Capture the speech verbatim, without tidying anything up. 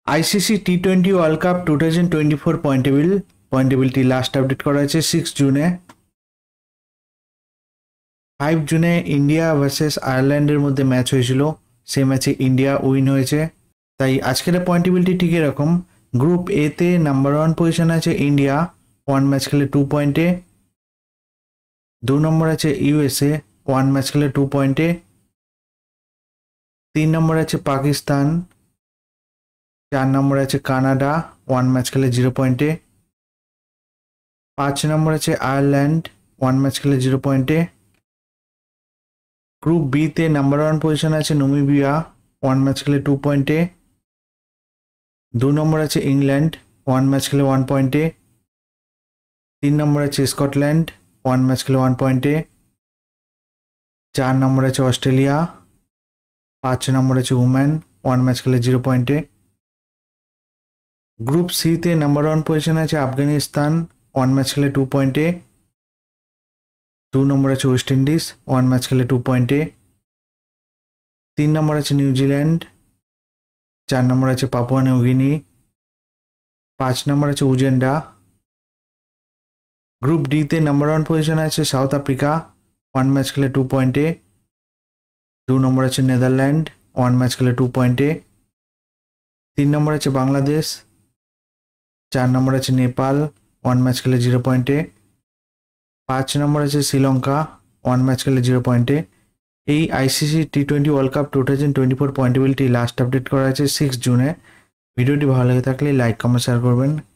ICC T twenty World Cup two thousand twenty four point table point টেবিলটি last update করা হয়েছে six জুনে। Five জুনে India versus আয়ারল্যান্ডের মধ্যে ম্যাচ হয়েছিল, সেই ম্যাচে ইন্ডিয়া উইন হয়েছে। তাই আজকের পয়েন্ট টেবিলটি ঠিক এরকম। গ্রুপ এতে নাম্বার ওয়ান পজিশন আছে ইন্ডিয়া, ওয়ান ম্যাচ খেলে টু পয়েন্টে। দু নম্বর আছে ইউএসএ, ওয়ান ম্যাচ খেলে টু পয়েন্টে। তিন নম্বর আছে পাকিস্তান, চার নম্বর আছে কানাডা, ওয়ান ম্যাচ খেলে জিরো পয়েন্টে। পাঁচ নম্বর আছে আয়ারল্যান্ড, ওয়ান ম্যাচ খেলে জিরো পয়েন্টে। গ্রুপ বিতে নাম্বার ওয়ান পজিশন আছে নামিবিয়া, ওয়ান ম্যাচ খেলে টু পয়েন্টে। দু নম্বর আছে ইংল্যান্ড, ওয়ান ম্যাচ খেলে ওয়ান পয়েন্টে। তিন নম্বর আছে স্কটল্যান্ড, ওয়ান ম্যাচ খেলে ওয়ান পয়েন্টে। চার নম্বর আছে অস্ট্রেলিয়া, পাঁচ নম্বর আছে ওম্যান, ওয়ান ম্যাচ খেলে জিরো পয়েন্টে। গ্রুপ সিতে নাম্বার ওয়ান পজিশন আছে আফগানিস্তান, ওয়ান ম্যাচ খেলে টু পয়েন্টে। দু নম্বর আছে ওয়েস্ট ইন্ডিজ, ওয়ান ম্যাচ খেলে টু পয়েন্টে। তিন নম্বর আছে নিউজিল্যান্ড, চার নম্বর আছে পাপুয়া নিউগিনি, পাঁচ নম্বর আছে উজেন্ডা। গ্রুপ ডিতে নাম্বার ওয়ান পজিশন আছে সাউথ আফ্রিকা, ওয়ান ম্যাচ খেলে টু পয়েন্টে। দু নম্বর আছে নেদারল্যান্ড, ওয়ান ম্যাচ খেলে টু পয়েন্টে। তিন নম্বর আছে বাংলাদেশ, চার নম্বর আছে নেপাল, ওয়ান ম্যাচ খেলে জিরো পয়েন্টে। পাঁচ নম্বর আছে শ্রীলঙ্কা, ওয়ান ম্যাচ খেলে জিরো পয়েন্টে। এই ICC T twenty World Cup two thousand twenty four point টেবিলটি লাস্ট আপডেট করা হয়েছে সিক্স জুনে। ভিডিওটি ভালো লেগে থাকলে লাইক কমেন্ট শেয়ার করবেন।